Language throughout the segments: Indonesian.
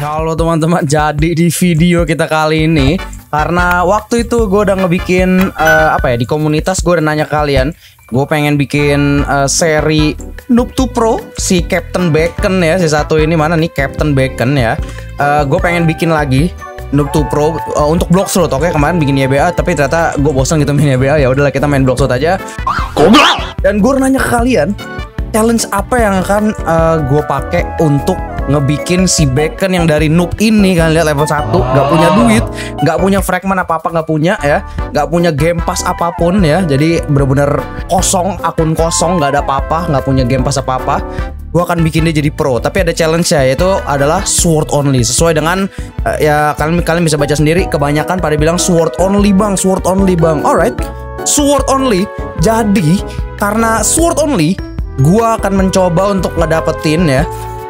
Halo teman-teman, jadi di video kita kali ini, karena waktu itu gue udah ngebikin di komunitas gue udah nanya ke kalian, gue pengen bikin seri Noob to Pro si Captain Bacon ya, si satu ini mana nih Captain Bacon ya. Gue pengen bikin lagi Noob to Pro untuk Bloxroot. Oke, kemarin bikin YBA tapi ternyata gue bosan gitu main YBA, ya udahlah kita main Bloxroot aja. Dan gue nanya ke kalian, challenge apa yang akan gue pakai untuk ngebikin si Bacon yang dari noob ini. Kalian lihat level 1, gak punya duit, gak punya fragment apa-apa, gak punya ya, gak punya game pass apapun ya. Jadi bener-bener kosong, akun kosong, gak ada apa-apa, gak punya game pass apa-apa. Gue akan bikin dia jadi pro, tapi ada challenge ya, yaitu adalah sword only. Sesuai dengan ya kalian bisa baca sendiri, kebanyakan pada bilang sword only bang, sword only bang. Alright, sword only. Jadi karena sword only, gue akan mencoba untuk ngedapetin ya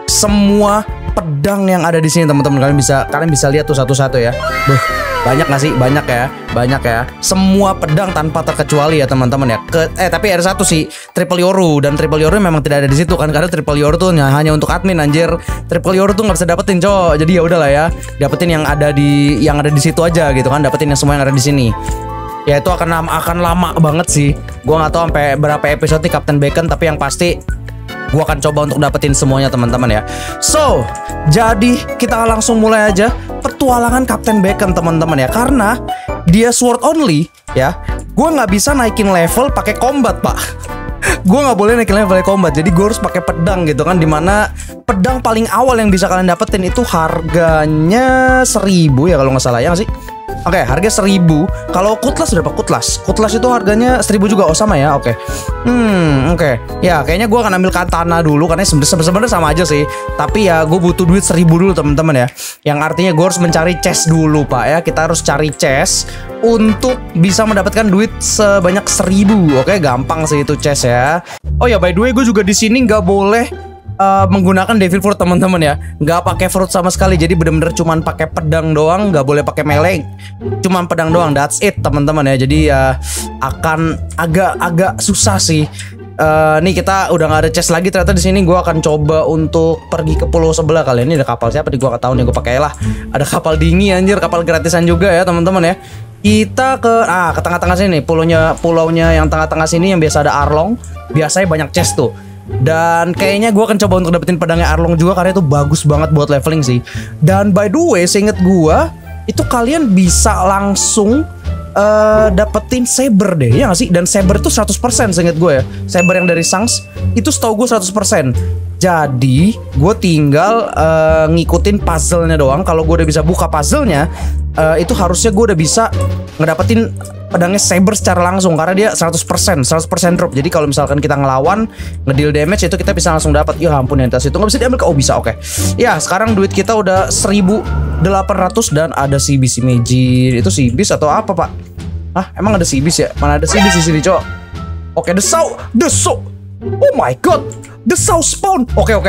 semua pedang yang ada di sini, teman-teman. Kalian bisa lihat tuh satu-satu ya. Banyak nggak sih? Banyak ya. Semua pedang tanpa terkecuali ya, teman-teman ya. Tapi ada satu sih, Triple Yoru, dan Triple Yoru memang tidak ada di situ kan, karena Triple Yoru tuh hanya untuk admin anjir. Triple Yoru tuh nggak bisa dapetin, cowok. Jadi ya udahlah ya, dapetin yang ada di situ aja gitu kan, dapetin yang semua yang ada di sini. Ya itu akan lama banget sih. Gua nggak tahu sampai berapa episode nih Captain Bacon, tapi yang pasti gua akan coba untuk dapetin semuanya, teman-teman ya. So, jadi kita langsung mulai aja petualangan Captain Bacon, teman-teman ya. Karena dia sword only ya, gua nggak bisa naikin level pakai combat, pak. Gue nggak boleh naikin level combat, jadi gue harus pakai pedang gitu kan. Dimana pedang paling awal yang bisa kalian dapetin itu harganya 1000 ya kalau nggak salah, ya nggak sih? Oke, harga 1000. Kalau Cutlass berapa? Cutlass itu harganya 1000 juga. Oh sama ya, oke. Oke. Ya kayaknya gue akan ambil katana dulu, karena sebenarnya sama aja sih. Tapi ya gue butuh duit 1000 dulu, teman-teman ya. Yang artinya gue harus mencari chest dulu, pak ya. Kita harus cari chest untuk bisa mendapatkan duit sebanyak 1000. Oke, gampang sih itu chest ya. Oh ya, by the way, gue juga di sini nggak boleh menggunakan devil fruit, teman-teman ya. Nggak pakai fruit sama sekali, jadi bener-bener cuman pakai pedang doang, nggak boleh pakai melee, cuman pedang doang, that's it, teman-teman ya. Jadi ya akan agak susah sih. Nih kita udah nggak ada chest lagi ternyata di sini. Gue akan coba untuk pergi ke pulau sebelah. Kali ini ada kapal siapa nih, gue nggak tahu nih, gue pakai lah. Ada kapal dingin anjir, kapal gratisan juga ya, teman-teman ya. Kita ke tengah-tengah sini, pulaunya yang tengah-tengah sini yang biasa ada Arlong, biasanya banyak chest tuh. Dan kayaknya gue akan coba untuk dapetin pedangnya Arlong juga, karena itu bagus banget buat leveling sih. Dan by the way, seinget gue itu kalian bisa langsung dapetin saber deh, ya gak sih? Dan saber itu 100% seinget gue ya. Saber yang dari Shanks itu setahu gue 100%. Jadi gue tinggal ngikutin puzzle-nya doang. Kalau gue udah bisa buka puzzle-nya, itu harusnya gue udah bisa ngedapetin pedangnya saber secara langsung, karena dia 100% drop. Jadi kalau misalkan kita ngelawan, ngedeal damage, itu kita bisa langsung dapat. Ya ampun, yang tas itu nggak bisa diambil. Oh bisa, oke. Ya sekarang duit kita udah 1800 dan ada si bis imagine. Itu si bis atau apa, pak? Emang ada si bis ya? Mana ada si bis di sini, cok? Oke, the saw. Oh my god, the saw spawn.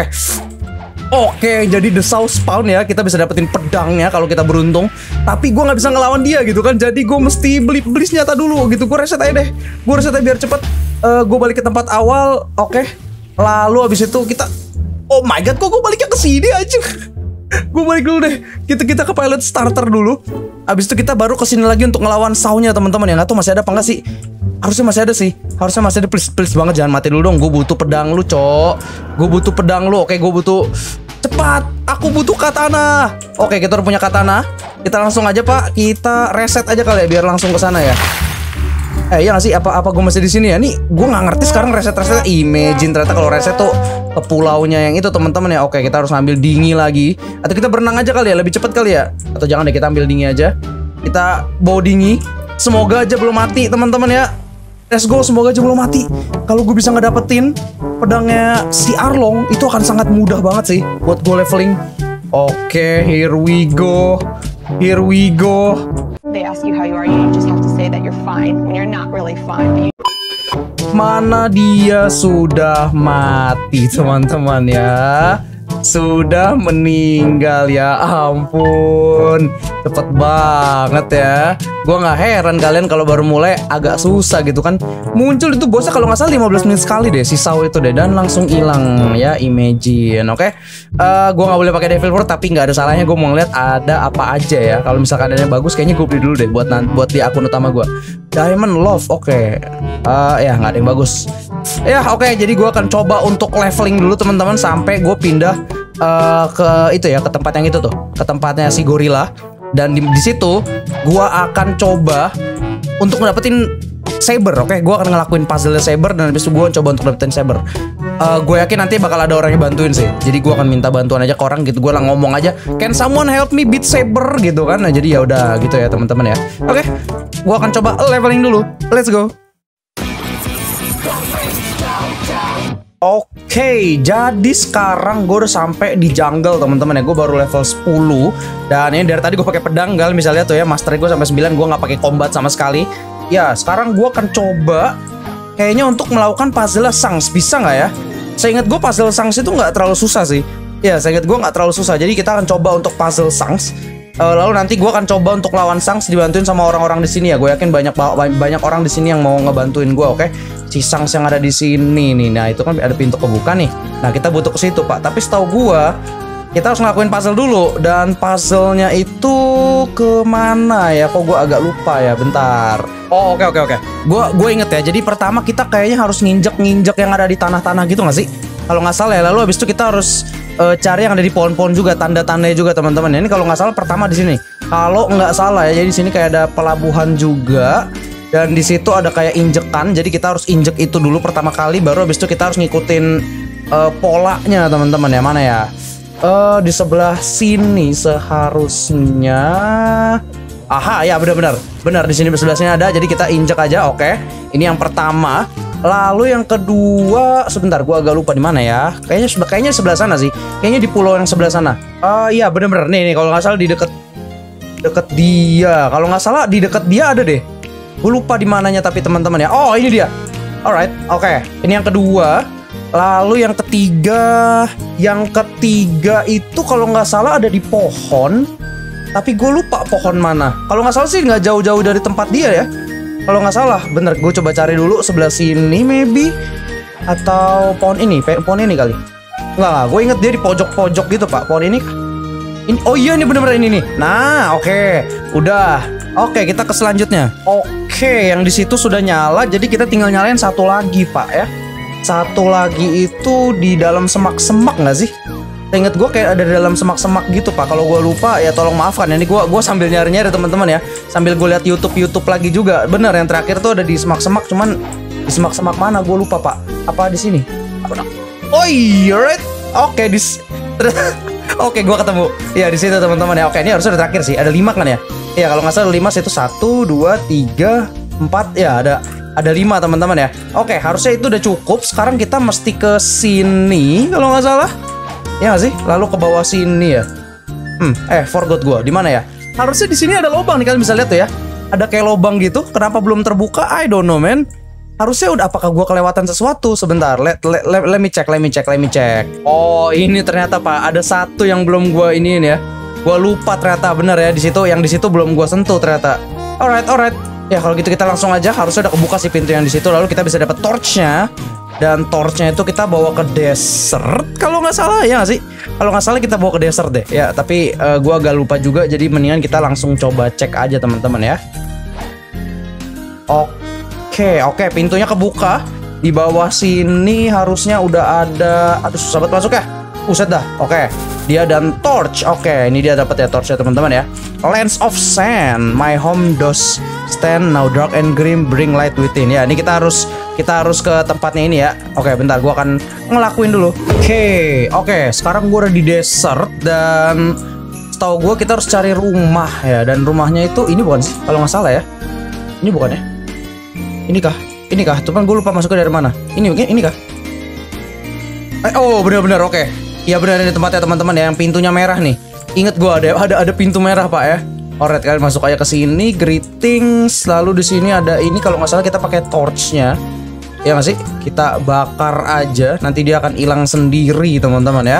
Oke, jadi the saw spawn ya. Kita bisa dapetin pedangnya kalau kita beruntung. Tapi gue nggak bisa ngelawan dia gitu kan. Jadi gue mesti beli senjata dulu gitu. Gue reset aja deh. Gue reset aja biar cepet. Gue balik ke tempat awal. Oke. Lalu abis itu kita, oh my god, kok gue baliknya ke sini aja. Gue balik dulu deh. Kita ke pilot starter dulu. Abis itu kita baru kesini lagi untuk ngelawan sawnya, teman-teman. Ya nggak tahu masih ada apa nggak sih. Harusnya masih ada sih. Harusnya masih ada. Please banget jangan mati dulu dong. Gue butuh pedang lu, cok. Gue butuh pedang lu. Oke, gue butuh. Cepat, aku butuh katana. Oke, kita udah punya katana. Kita langsung aja, pak. Kita reset aja kali ya, biar langsung ke sana ya. Ya nggak sih? Apa gue masih di sini ya? Nih, gue nggak ngerti sekarang reset. Imagine ternyata kalau reset tuh ke pulaunya yang itu, teman-teman ya. Oke, kita harus ngambil dingin lagi. Atau kita berenang aja kali ya, lebih cepat kali ya. Atau jangan deh, kita ambil dingin aja. Kita bawa dingin. Semoga aja belum mati, teman-teman ya. Let's go, semoga aja belum mati. Kalau gue bisa ngedapetin pedangnya si Arlong, itu akan sangat mudah banget sih buat gue leveling. Oke, here we go. They ask you how you are, you just have to say that you're fine when you're not really fine. Mana dia sudah mati, teman-teman ya. sudah meninggal. Ya ampun, cepet banget ya. Gua nggak heran kalian kalau baru mulai agak susah gitu kan. Muncul itu bosnya kalau nggak salah 15 menit sekali deh si Saw itu deh, dan langsung hilang ya. Imagine, oke. Gua nggak boleh pakai Devil Fruit, tapi nggak ada salahnya gue mau ngeliat ada apa aja ya. Kalau misalkan ada yang bagus, kayaknya gue beli dulu deh buat di akun utama gue. Diamond Love, oke. Ya nggak ada yang bagus. Ya oke, jadi gue akan coba untuk leveling dulu teman-teman sampai gue pindah ke itu ya, ke tempat yang itu tuh, ke tempatnya si gorila. Dan di situ gue akan coba untuk ngedapetin Saber, oke? Gue akan ngelakuin puzzle Saber dan habis itu gue coba untuk dapetin Saber. Gue yakin nanti bakal ada orang yang bantuin sih. Jadi gue akan minta bantuan aja ke orang gitu. Gue lah ngomong aja, "Can someone help me beat Saber?" gitu kan. Nah, jadi ya udah gitu ya teman-teman ya. Oke, gue akan coba leveling dulu. Let's go. Oke, jadi sekarang gue udah sampai di jungle teman-teman ya. Gue baru level 10 dan ini dari tadi gue pakai pedang gal, misalnya tuh ya, master gue sampai 9, gue nggak pakai combat sama sekali. Ya, sekarang gue akan coba kayaknya untuk melakukan puzzle Sangs. Bisa nggak ya? Seingat gue puzzle Sangs itu nggak terlalu susah sih. Ya, seingat gue nggak terlalu susah. Jadi kita akan coba untuk puzzle Sangs. Lalu nanti gue akan coba untuk lawan Sangs dibantuin sama orang-orang di sini ya. Gue yakin banyak orang di sini yang mau ngebantuin gue, oke? Si Sangs yang ada di sini nih. Nah, itu kan ada pintu kebuka nih. Nah, kita butuh ke situ, Pak. Tapi setahu gue kita harus ngelakuin puzzle dulu. Dan puzzle-nya itu kemana ya? Kok gue agak lupa ya. Bentar. Oh, oke. Gue inget ya. Jadi pertama kita kayaknya harus nginjek yang ada di tanah-tanah gitu nggak sih? Kalau nggak salah ya. Lalu habis itu kita harus cari yang ada di pohon-pohon juga, tanda-tandanya juga teman-teman. Ini kalau nggak salah pertama di sini. Kalau nggak salah ya. Jadi di sini kayak ada pelabuhan juga. Dan di situ ada kayak injekan. Jadi kita harus injek itu dulu pertama kali. Baru habis itu kita harus ngikutin polanya teman-teman ya. Mana ya? Di sebelah sini seharusnya. Aha, ya benar di sini sebelah sini ada. Jadi kita injek aja, oke. Ini yang pertama. Lalu yang kedua, sebentar, gua agak lupa di mana ya. Kayaknya sebelah sana sih. Kayaknya di pulau yang sebelah sana. Iya benar. Nih kalau nggak salah di deket dia. Kalau nggak salah di deket dia ada deh. Gue lupa di mananya tapi teman-teman ya. Oh, ini dia. Alright, oke. Ini yang kedua. Lalu yang ketiga itu kalau nggak salah ada di pohon. Tapi gue lupa pohon mana. Kalau nggak salah sih nggak jauh-jauh dari tempat dia ya. Kalau nggak salah, bener. Gue coba cari dulu sebelah sini maybe. Atau pohon ini kali. Nggak. Gue inget dia di pojok-pojok gitu pak. Pohon ini. Oh iya, ini bener-bener ini nih. Nah, oke. Udah. Oke, kita ke selanjutnya. Oke, yang di situ sudah nyala. Jadi kita tinggal nyalain satu lagi pak ya. Satu lagi itu di dalam semak-semak nggak sih? Ingat gue kayak ada di dalam semak-semak gitu pak. Kalau gue lupa ya tolong maafkan. Ini gue sambil nyari-nyari teman-teman ya. Sambil gue lihat YouTube lagi juga. Bener, yang terakhir tuh ada di semak-semak. Cuman di semak-semak mana? Gue lupa pak. Apa di sini? Oh iya, right. Oke, Oke, gue ketemu. Ya di situ teman-teman ya. Oke, ini harusnya udah terakhir sih. Ada 5 kan ya? Ya kalau nggak salah 5 itu 1, 2, 3, 4. Ya ada 5 teman-teman ya. Oke, harusnya itu udah cukup. Sekarang kita mesti ke sini kalau nggak salah. Ya nggak sih? Lalu ke bawah sini ya. Forgot gue. Di mana ya? Harusnya di sini ada lubang nih, kalian bisa lihat tuh ya. Ada kayak lubang gitu. Kenapa belum terbuka? I don't know, man. Harusnya udah, apakah gue kelewatan sesuatu? Sebentar, let me check. Oh, ini ternyata pak, ada satu yang belum gue iniin ya. Gue lupa ternyata, bener ya, di situ yang di situ belum gue sentuh ternyata. Alright. Ya kalau gitu kita langsung aja, harusnya udah kebuka sih pintu yang di situ. Lalu kita bisa dapat torchnya. Dan torchnya itu kita bawa ke desert kalau nggak salah, ya nggak sih? Kalau nggak salah kita bawa ke desert deh. Ya tapi gue agak lupa juga, jadi mendingan kita langsung coba cek aja teman-teman ya. Oke, pintunya kebuka. Di bawah sini harusnya udah ada. Aduh, susah banget masuk ya. Buset dah. Oke. Dia dan torch. Oke, ini dia dapat ya torchnya teman-teman ya. Lens of Sand. My home does stand now dark and grim, bring light within. Ya, ini kita harus ke tempatnya ini ya. Oke, bentar, gua akan ngelakuin dulu. Oke, sekarang gua udah di desert dan setahu gua kita harus cari rumah ya. Dan rumahnya itu ini bukan sih? Kalau nggak salah ya. Ini bukan ya? Ini kah? Cuman gue lupa masuknya dari mana. Ini kah? Oh, benar-benar oke. Iya benar, ini tempatnya teman-teman ya, yang pintunya merah nih. Ingat gue ada pintu merah pak ya. Alright, kalian masuk aja ke sini. Greetings. Lalu di sini ada ini, kalau nggak salah kita pakai torchnya. Ya nggak sih? Kita bakar aja. Nanti dia akan hilang sendiri teman-teman ya.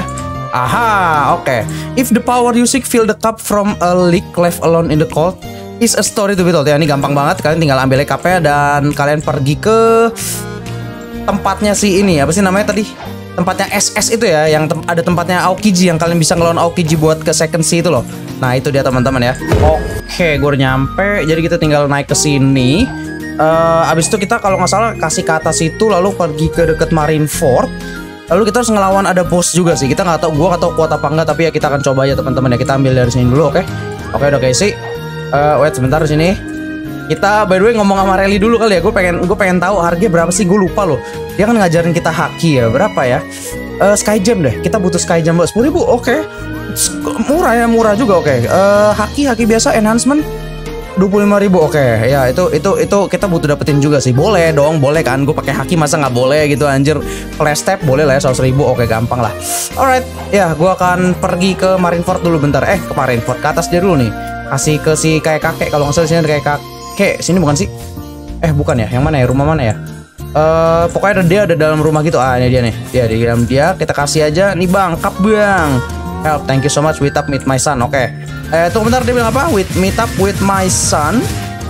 Aha, oke. If the power you seek fill the cup from a leak left alone in the cold is a story to be told. Ya, ini gampang banget. Kalian tinggal ambil cupnya dan kalian pergi ke tempatnya si ini. Apa sih namanya tadi? Tempatnya SS itu ya, yang ada tempatnya Aokiji yang kalian bisa ngelawan Aokiji buat ke second sea itu loh. Nah, itu dia teman-teman ya. Oke, gue udah nyampe. Jadi kita tinggal naik ke sini. Abis itu kita kalau nggak salah kasih ke atas itu lalu pergi ke deket Marineford. Lalu kita harus ngelawan ada bos juga sih. Kita nggak tahu, gua nggak tahu kuat apa enggak, tapi ya kita akan coba aja teman-teman ya. Kita ambil dari sini dulu, oke? Oke, udah kayak sih. Wait sebentar di sini. Kita by the way ngomong sama Rally dulu kali ya. Gue pengen tahu harganya berapa sih? Gue lupa loh. Dia kan ngajarin kita haki ya. Berapa ya? Sky Gem deh. Kita butuh Sky Gem 10.000. Oke. Murah ya, murah juga. Oke. Haki biasa enhancement 25.000. Oke, ya itu kita butuh dapetin juga sih. Boleh dong, boleh kan? Gue pakai haki masa nggak boleh gitu anjir. Flash tap boleh lah ya 100.000. Oke, gampang lah. Alright, ya gue akan pergi ke Marineford dulu bentar. Ke Marineford, ke atas dia dulu nih. Kasih ke si kayak kakek. Kalau nggak salah sini ada kayak kakek. Sini bukan sih? Bukan ya? Yang mana ya? Rumah mana ya? Pokoknya dia ada dalam rumah gitu. Ini dia nih. Dia di dalam dia. Kita kasih aja nih bang, cup bang. Help, thank you so much. Meet up with my son. Oke. Tunggu bentar, dia bilang apa? Meet up with my son.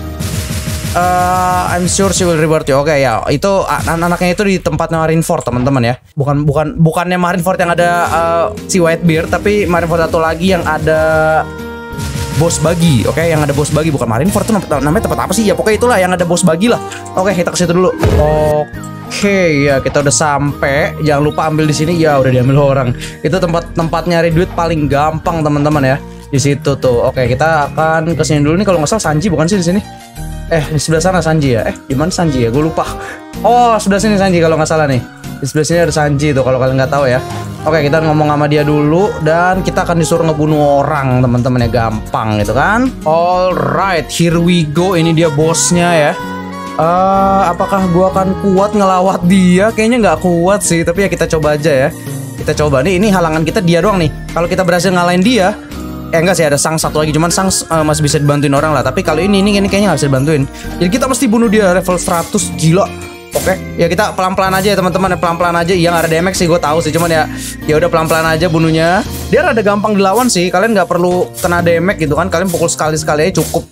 I'm sure she will reward you. Oke, ya. Itu anak-anaknya itu di tempatnya Marineford, teman-teman ya. Bukannya Marineford yang ada si Whitebeard, tapi Marineford satu lagi yang ada bos bagi. Oke, yang ada bos bagi, bukan Marineford tuh namanya tempat apa sih? Ya pokoknya itulah yang ada bos bagi lah. Oke, kita ke situ dulu. Oke, ya kita udah sampai. Jangan lupa ambil di sini. Ya udah diambil orang. Itu tempat nyari duit paling gampang teman-teman ya. Di situ tuh. Oke, kita akan ke sini dulu nih. Kalau nggak salah Sanji bukan sih di sini? Di sebelah sana Sanji ya. Di mana Sanji ya? Gue lupa. Oh, sebelah sini Sanji kalau nggak salah nih. Di sebelah sini ada Sanji tuh kalau kalian nggak tahu ya. Oke, kita ngomong sama dia dulu dan kita akan disuruh ngebunuh orang teman-teman ya, gampang gitu kan. Alright, here we go. Ini dia bosnya ya. Apakah gua akan kuat ngelawat dia? Kayaknya nggak kuat sih, tapi ya kita coba aja ya. Kita coba nih, ini halangan kita dia doang nih. Kalau kita berhasil ngalahin dia, enggak sih, ada Sang satu lagi, cuman Sang masih bisa dibantuin orang lah. Tapi kalau ini kayaknya nggak bisa dibantuin. Jadi kita mesti bunuh dia level 100, gila. Oke, ya kita pelan-pelan aja ya teman-teman, pelan-pelan aja. Yang ada damage sih gue tahu sih, cuman ya udah pelan-pelan aja bunuhnya. Dia rada gampang dilawan sih, kalian nggak perlu kena damage gitu kan. Kalian pukul sekali-sekali aja cukup.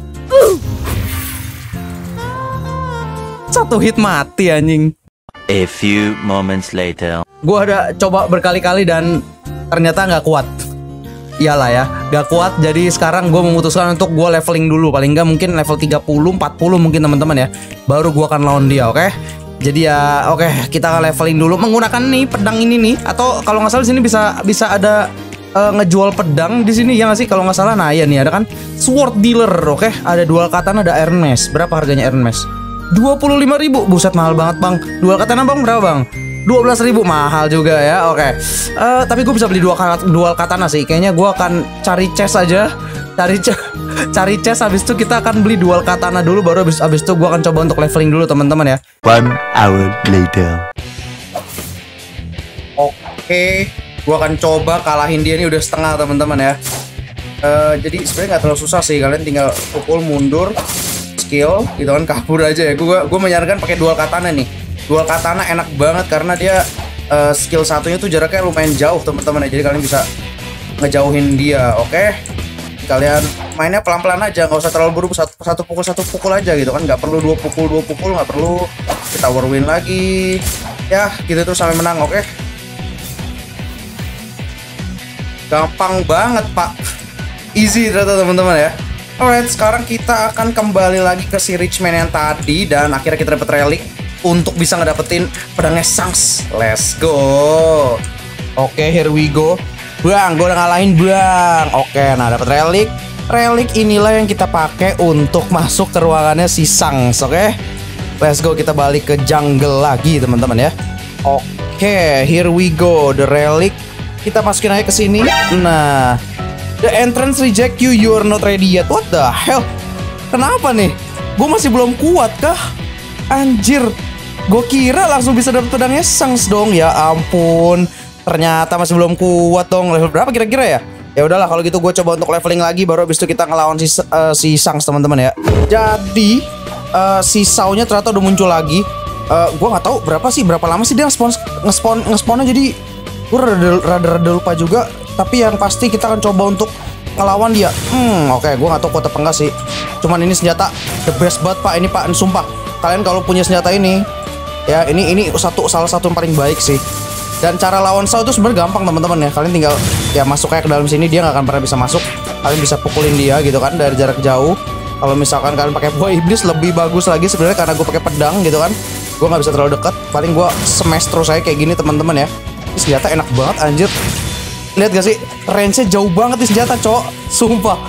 Satu hit mati anjing. A few moments later. Gue udah coba berkali-kali dan ternyata nggak kuat. Iyalah ya, gak kuat. Jadi sekarang gue memutuskan untuk gue leveling dulu. Paling nggak mungkin level 30, 40 mungkin teman-teman ya. Baru gue akan lawan dia, oke? Jadi ya, oke, kita leveling dulu menggunakan nih pedang ini nih. Atau kalau nggak salah di sini bisa ada ngejual pedang di sini ya nggak sih? Kalau nggak salah, nah ya nih ada kan sword dealer, oke? Ada dual katana, ada Iron Mace. Berapa harganya Iron Mace? 25.000. Buset, mahal banget bang. Dual katana bang berapa bang? 12.000, mahal juga ya. Oke. Tapi gue bisa beli dual katana sih. Kayaknya gue akan cari chest aja. Cari chest, habis itu kita akan beli dual katana dulu, baru habis itu gue akan coba untuk leveling dulu teman-teman ya. 1 hour later. Oke, gue akan coba kalahin dia. Ini udah setengah teman-teman ya. Jadi sebenarnya nggak terlalu susah sih. Kalian tinggal pukul mundur, skill gitu kan, kabur aja ya. Gue menyarankan pakai dual katana nih. Dual katana enak banget karena dia skill satunya tuh jaraknya lumayan jauh teman-teman ya. Jadi kalian bisa ngejauhin dia, oke? Kalian mainnya pelan-pelan aja, nggak usah terlalu buru. Satu pukul aja gitu kan, nggak perlu dua pukul nggak perlu. Kita war win lagi, ya gitu terus sampai menang, oke? Gampang banget pak, easy ternyata teman-teman ya. Alright, sekarang kita akan kembali lagi ke si Richman yang tadi dan akhirnya kita dapat relic untuk bisa ngedapetin pedangnya Sangs. Let's go. Oke, here we go. Bang, gue udah ngalahin bang. Oke, nah dapat relic. Relic inilah yang kita pakai untuk masuk ke ruangannya si Sangs. Oke, let's go. Kita balik ke jungle lagi teman-teman ya. Oke, here we go. The relic kita masukin aja ke sini. Nah, the entrance reject you. You are not ready yet. What the hell? Kenapa nih? Gue masih belum kuat kah? Anjir, gue kira langsung bisa dapet pedangnya Sangs dong. Ya ampun, ternyata masih belum kuat dong. Level berapa kira-kira ya? Ya udahlah kalau gitu gue coba untuk leveling lagi, baru habis itu kita ngelawan si Sangs teman-teman ya. Jadi si Saunya ternyata udah muncul lagi. Gue nggak tahu berapa lama sih dia ngespawnnya. Jadi Gue rada lupa juga. Tapi yang pasti kita akan coba untuk ngelawan dia. Oke, gue gak tau kuat apa enggak sih. Cuman ini senjata the best banget pak. Ini pak, sumpah. Kalian kalau punya senjata ini, ya ini salah satu yang paling baik sih. Dan cara lawan Saw itu sebenarnya gampang teman-teman ya. Kalian tinggal ya masuk kayak ke dalam sini, dia nggak akan pernah bisa masuk. Kalian bisa pukulin dia gitu kan dari jarak jauh. Kalau misalkan kalian pakai buah iblis lebih bagus lagi sebenarnya karena gue pakai pedang gitu kan. Gue nggak bisa terlalu dekat. Paling gue smash terus saya kayak gini teman-teman ya. Ini senjata enak banget anjir. Lihat gak sih, range-nya jauh banget nih senjata cowok. Sumpah.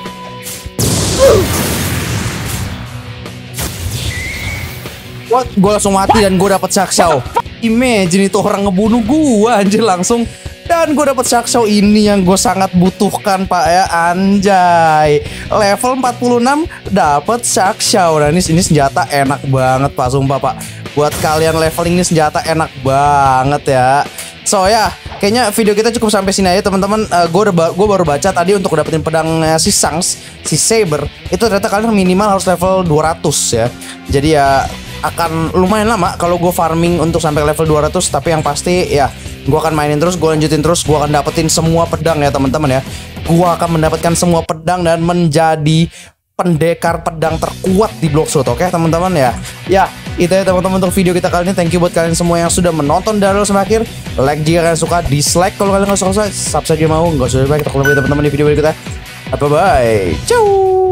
What? Gue langsung mati dan gue dapet Shakshaw. Imagine itu orang ngebunuh gue anjir langsung. Dan gue dapet Shakshaw ini yang gue sangat butuhkan pak ya. Anjay. Level 46 dapet Shakshaw. Nah ini senjata enak banget pak, sumpah pak. Buat kalian leveling ini senjata enak banget ya. So ya, kayaknya video kita cukup sampai sini aja teman-teman. Gue baru baca tadi untuk dapetin pedang si Shanks, si Saber, itu ternyata kalian minimal harus level 200 ya. Jadi ya akan lumayan lama kalau gue farming untuk sampai level 200. Tapi yang pasti ya gue akan mainin terus, gue lanjutin terus, gue akan dapetin semua pedang ya teman-teman ya. Gue akan mendapatkan semua pedang dan menjadi pendekar pedang terkuat di Bloxroot. Oke teman-teman ya. Ya itu ya teman-teman untuk video kita kali ini. Thank you buat kalian semua yang sudah menonton dari awal sampai akhir. Like jika kalian suka, dislike kalau kalian nggak suka, subscribe jika mau. Nggak usah lupa kita ketemu teman-teman di video berikutnya. Bye bye. Ciao.